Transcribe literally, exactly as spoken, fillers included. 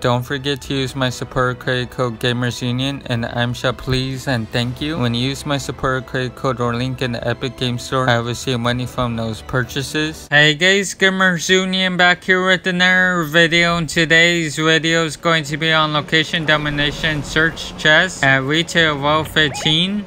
don't forget to use my support credit code GamersUnion and I'm shall please and thank you. When you use my support credit code or link in the Epic Game Store, I will receive money from those purchases. Hey guys, GamersUnion back here with another video, and today's video is going to be on location domination search chest at retail level fifteen.